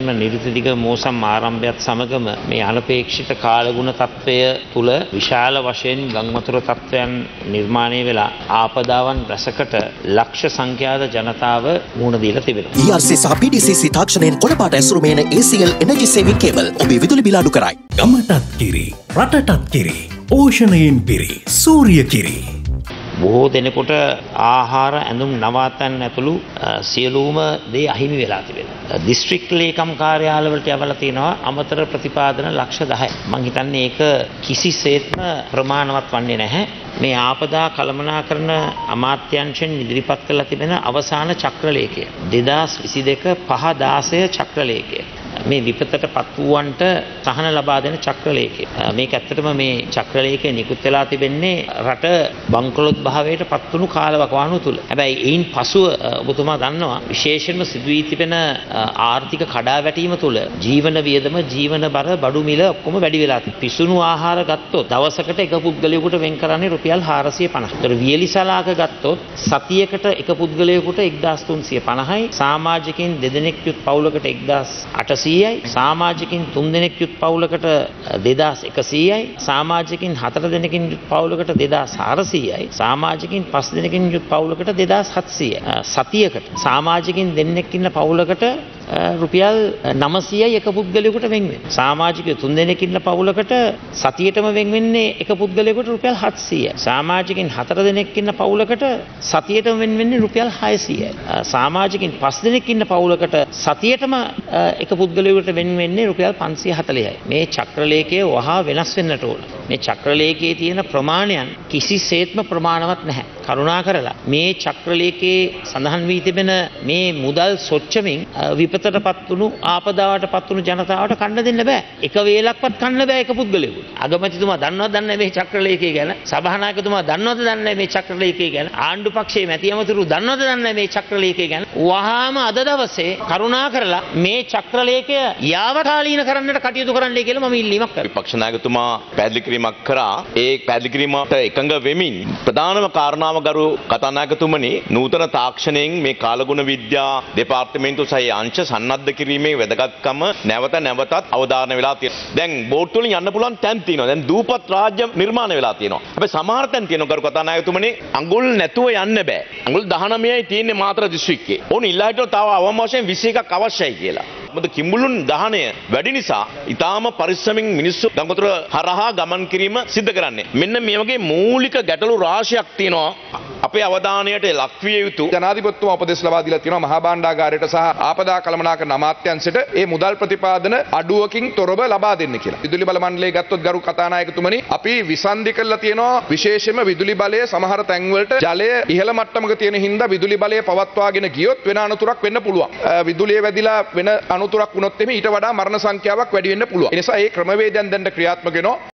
නිර්තිදික මෝසම් ආරම්භයත් සමගම මේ අනපේක්ෂිත කාලගුණ තත්වය තුල විශාල වශයෙන් ගංවතුර තත්වයන් නිර්මාණය වෙලා ආපදාවන් රැසකට ලක්ෂ සංඛ්‍යාත ජනතාව මුහුණ දීලා තිබෙනවා. ERC සහ PDCC තාක්ෂණයෙන් කොළපාට ඇසුරු මේන ACL එනර්ජි සේවිං කේබල් ඔබේ විදුලි බිල අඩු කරයි. ගමටත් කිරි, රටටත් කිරි, ඕෂණයෙන් පිරි, සූර්ය කිරි. බොහෝ දෙනෙකුට ආහාර ඇඳුම් නවාතැන් ඇතුළු සියලුම දේ අහිමි වෙලා තිබෙනවා. දිස්ත්‍රික් ලේකම් කාර්යාලවලට යවලා තිනවා අමතර ප්‍රතිපාදන ලක්ෂ 10යි. මම හිතන්නේ ඒක කිසිසේත්ම ප්‍රමාණවත් වන්නේ නැහැ. මේ ආපදා කළමනාකරන අමාත්‍යාංශයෙන් ඉදිරිපත් කළ තිබෙන අවසාන චක්‍රලේඛය 2022 5/16 චක්‍රලේඛය. මේ විපතට පත් වූවන්ට සහන ලබා දෙන චක්‍රලේඛය. මේක ඇත්තටම මේ චක්‍රලේඛය නිකුත් වෙලා තිබෙන්නේ රට බංකොලොත් භාවයට පත් වුණු කාලවකවානුව තුල. හැබැයි ඒයින් පසුව ඔබතුමා දන්නවා විශේෂයෙන්ම සිදු වී තිබෙන ආර්ථික කඩාවැටීම තුල ජීවන වියදම, ජීවන බර, බඩු මිල ඔක්කොම වැඩි වෙලා තිබෙනවා. පිසුණු ආහාර ගත්තොත් දවසකට එක පුද්ගලයෙකුට වෙන් කරන්නේ රුපියල් 450. ඒතර වියලිසලාක ගත්තොත් සතියකට එක පුද්ගලයෙකුට 1350යි. සමාජිකින් දෙදෙනෙක් යුත් පවුලකට 1800යි. සමාජිකින් 3 දෙනෙක් යුත් පවුලකට 2100යි. සමාජිකින් 4 දෙනෙකින් යුත් පවුලකට 2400යි. සමාජිකින් 5 දෙනෙකින් යුත් පවුලකට 2700යි. සතියකට සමාජිකින් දෙන්නෙක් ඉන්න පවුලකට රුපියල් 900යි එක පුද්ගලයෙකුට වෙන් වෙන්නේ. සමාජිකයෝ 3 දෙනෙක් ඉන්න පවුලකට සතියටම වෙන් වෙන්නේ එක පුද්ගලයෙකුට රුපියල් 700යි. සමාජිකින් 4 දෙනෙක් ඉන්න පවුලකට සතියටම වෙන් වෙන්නේ රුපියල් 600යි. සමාජිකින් 5 දෙනෙක් ඉන්න පවුලකට සතියටම එක පුද්ගලයෙකුට වෙන් වෙන්නේ රුපියල් 540යි. මේ චක්‍රලේඛය වහා වෙනස් වෙන්නට ඕන. මේ චක්‍රලේඛයේ තියෙන ප්‍රමාණයන් කිසිසේත්ම ප්‍රමාණවත් නැහැ. කරුණාකරලා මේ චක්‍රලේඛයේ සඳහන් වී තිබෙන මේ මුදල් සොච්චමින් විපතටපත් වුණු ආපදාවටපත් වුණු ජනතාවට කන්න දෙන්න බෑ. එක වේලක්වත් කන්න බෑ එක පුද්ගලයෙකුට. අගමැතිතුමා දන්නවද දන්නේ මේ චක්‍රලේඛය ගැන? සභානායකතුමා දන්නවද දන්නේ මේ චක්‍රලේඛය ගැන? ආණ්ඩු පක්ෂයේ මැති ඇමතිවරු දන්නවද දන්නේ මේ චක්‍රලේඛය ගැන? වහාම අද දවසේ කරුණාකරලා මේ චක්‍රලේඛය යාවකාලීන කරන්නට කටයුතු කරන්නයි කියලා මම ඉල්ලීමක් කරනවා. විපක්ෂ නායකතුමා පැහැදිලි කිරීමක් කරා. ඒ පැහැදිලි කිරීමට එකඟ වෙමින් ප්‍රධානම කාරණාව ගරු කතානායකතුමනි නූතන තාක්ෂණයෙන් මේ කාලගුණ විද්‍යා දෙපාර්තමේන්තුව සහ අංශ සන්නද්ධ කිරීමේ වැදගත්කම නැවත නැවතත් අවධාරණය වෙලා තියෙනවා. දැන් බෝට් වලින් යන්න පුළුවන් තැන් තියෙනවා. දැන් දූපත් රාජ්‍ය නිර්මාණය වෙලා තියෙනවා. හැබැයි සමහර තැන් තියෙනවා ගරු කතානායකතුමනි අඟුල් නැතුව යන්න බෑ. අඟුල් 19යි තියෙන්නේ මාතර දිස්ත්‍රික්කේ. ඕන ඉල්ලා හිටව තව අවම වශයෙන් 21ක් අවශ්‍යයි කියලා. මොකද කිඹුලුන් දහනය වැඩි නිසා ඊටාම පරිස්සමින් මිනිස්සු ගංගොතර හරහා ගමන් කිරීම සිද්ධ කරන්නේ. මෙන්න මේ වගේ මූලික ගැටලු රාශියක් තියෙනවා. අපේ අවධානයට ලක්විය යුතු ජනාධිපතිතුමා උපදෙස් ලබා දීලා තියෙනවා මහා භාණ්ඩාගාරයට සහ ආපදා කළමනාකරන අමාත්‍යාංශයට මේ මුදල් ප්‍රතිපාදන අඩුවකින් තොරව ලබා දෙන්න කියලා. විදුලි බල මණ්ඩලය ගත්තොත් ගරු කතානායකතුමනි අපි විසන්ධි කරලා තියෙනවා විශේෂයෙන්ම විදුලි බලය සමහර තැන් වලට ජලය ඉහළ මට්ටමක තියෙන හින්දා විදුලි බලය පවත්වාගෙන ගියොත් වෙන අනතුරක් වෙන්න පුළුවන්. විදුලිය වැදිලා වෙන අනතුරක් වුණොත් එමේ ඊට වඩා මරණ සංඛ්‍යාවක් වැඩි වෙන්න පුළුවන්. ඒ නිසා මේ ක්‍රමවේදයන් දැන් ක්‍රියාත්මක වෙනවා.